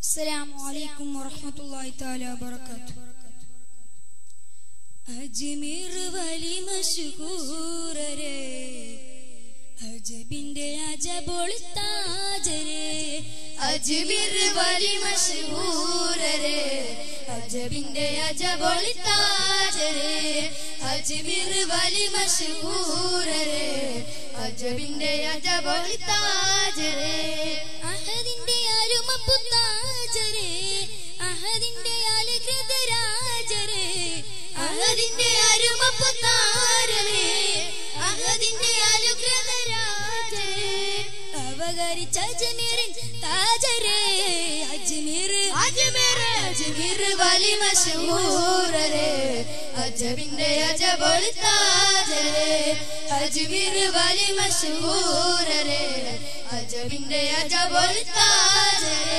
Assalamualaikum warahmatullahi taala wabarakatuh. Ajmer വലി മശഹൂർ രേ അജബിന്റെ അജബൊളി താജരേ അജ്മീർ വലി മശഹൂർ രേ അജബിന്റെ അജബൊളി താജരേ അജ്മീർ വലി മശഹൂർ രേ അജബിന്റെ അജബൊളി താജരേ അഹദിന്റെ അരുമപ്പു താജരേ അഹദിന്റെ അലകൃത രാജരേ അഹദിന്റെ അരുമപ്പു താരമേ അഹദിന്റെ അലുകൃത രാജരേ അവതരിച്ച അജ്മീരിൻ താജരേ അജ്മീർ അജ്മീർ അജ്മീർ വലി മശഹൂർ രേ അജബിന്റെ അജബൊളി താജരേ അജ്മീർ വലി മശഹൂർ രേ അജബിന്റെ അജബൊളി താജരേ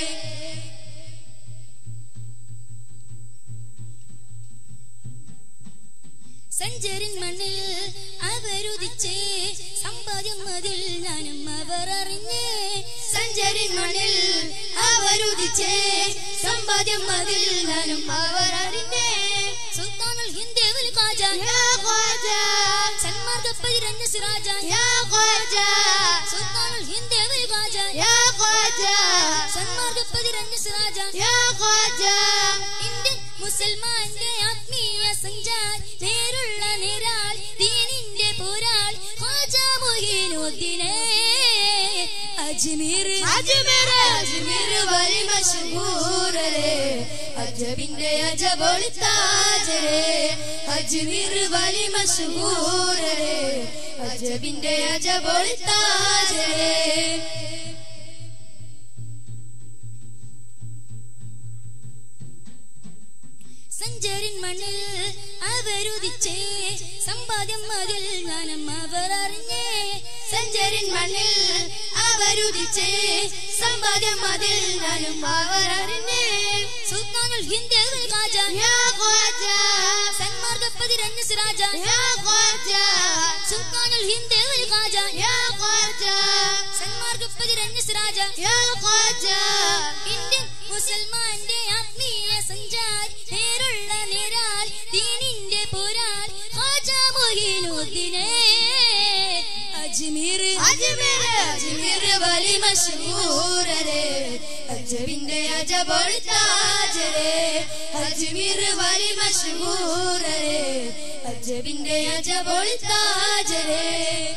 സഞ്ചരിൻ മണ്ണിൽ അവരുദിച്ചേ സമ്പാദ്യം അതിൽ ഞാനും അവർ അറിഞ്ഞേ സഞ്ചരിൻ മണ്ണിൽ അവരുദിച്ചേ സമ്പാദ്യം അതിൽ ഞാനും അവർ അറിഞ്ഞേ സുൽത്താനുൽ ഹിന്ദ് വൽ ഖാജ യാ ഖാജ സന്മാർഗപ്പതി രംഗ സിറാജ യാ ഖാജ സുൽത്താനുൽ ഹിന്ദ് വൽ ഖാജ യാ ഖാജ സന്മാർഗപ്പതി രംഗ സിറാജ യാ ഖാജ ഇന്ത്യൻ മുസൽമാന്റെ ആത്മീയ സഞ്ചാർ നേരുള്ള നേരാൾ ദീനിന്റെ പോരാൾ ഖാജ മുഈനുദ്ദീനെ അജ്മീർ അജ്മീർ അജ്മീർ വലി മശഹൂർ രേ അജബിന്റെ അജബൊളി താജരേ അജ്മീർ വലി മശഹൂർ രേ അജബിന്റെ അജബൊളി താജരേ സഞ്ചരിൻ മണ്ണിൽ അവരുദിച്ചേ സമ്പാദ്യം അതിൽ ഞാനും അവർ അറിഞ്ഞേ സഞ്ചരിൻ മണ്ണിൽ അവരുദിച്ചേ സമ്പാദ്യം അതിൽ ഞാനും അവർ അറിഞ്ഞേ സുൽത്താനുൽ ഹിന്ദ് വൽ ഖാജ യാ ഖാജ സന്മാർഗപ്പതി രംഗ സിറാജ യാ ഖാജ സുൽത്താനുൽ ഹിന്ദ് വൽ ഖാജ യാ ഖാജ സന്മാർഗപ്പതി രംഗ സിറാജ യാ ഖാജ ഇന്ത്യൻ മുസൽമാന്റെ ആത്മീയ സഞ്ചാർ നേരുള്ള നേരാൾ ദീനിന്റെ പോരാൾ ഖാജ മുഈനുദ്ദീനെ അജ്മീർ അജ്മീർ അജ്മീർ വലി മശഹൂർ രേ അജബിന്റെ അജബൊളി താജരേ അജ്മീർ വലി മശഹൂർ രേ അജബിന്റെ അജബൊളി താജരേ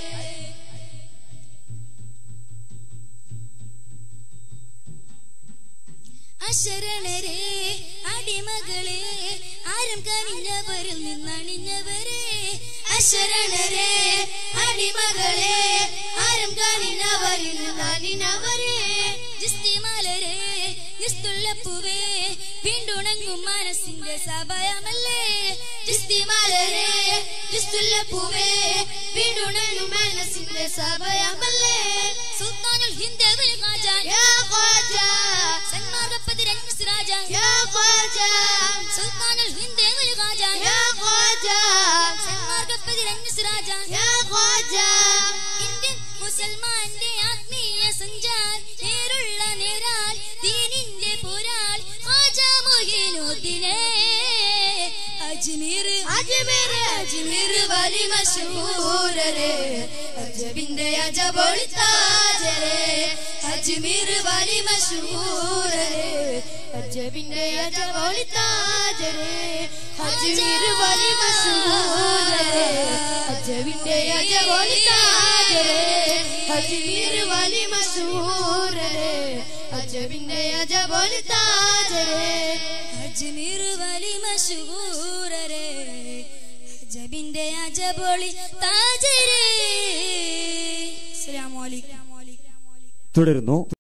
അശരണരേ അടിമകളെ ആരും കനിഞ്ഞവരിൽ നിന്നണിഞ്ഞവരെ അശരണരേ അടിമകളെ ആരും കനിഞ്ഞവരിൽ നിന്നണിഞ്ഞവരെ ജിസ്തിമാലരേ നിസ്തുള്ളപ്പൂവേ വീണ്ടുണങ്ങും മനസ്സിന്റെ സഭയമല്ലേ ജിസ്തിമാലരേ നിസ്തുള്ളപ്പൂവേ വീണ്ടുണങ്ങും മനസ്സിന്റെ സഭയമല്ലേ സുൽത്താനുൽ ഹിന്ദ് വൽ ഖാജ യാ ഖാജ സന്മാർഗപ്പതി രംഗ സിറാജ യാ ഖാജ സുൽത്താനുൽ ഹിന്ദ് വൽ ഖാജ യാ ഖാജ സന്മാർഗപ്പതി രംഗ സിറാജ യാ ഖാജ ഇന്ത്യൻ മുസൽമാന്റെ ആത്മീയ സഞ്ചാർ നേരുള്ള നേരാൾ ദീനിന്റെ പോരാൾ ഖാജ മുഈനുദ്ദീനെ അജ്മീർ അജ്മീർ അജ്മീർ വലി മശഹൂർ രേ അജബിന്റെ അജബൊളി താജരേ അജ്മീർ വലി മശഹൂർ രേ അജബിന്റെ അജബൊളി താജരേ അജ്മീർ വലി മശഹൂർ രേ അജബിന്റെ അജബൊളി താജരേ അജ്മീർ വലി മശഹൂർ രേ അജബിന്റെ അജബൊളി താജരേ അജ്മീർ വലി മശഹൂർ രേ അജബിന്റെ അജബൊളി താജരേ. അസ്സലാമു അലൈക്കും. തുടരുന്നു.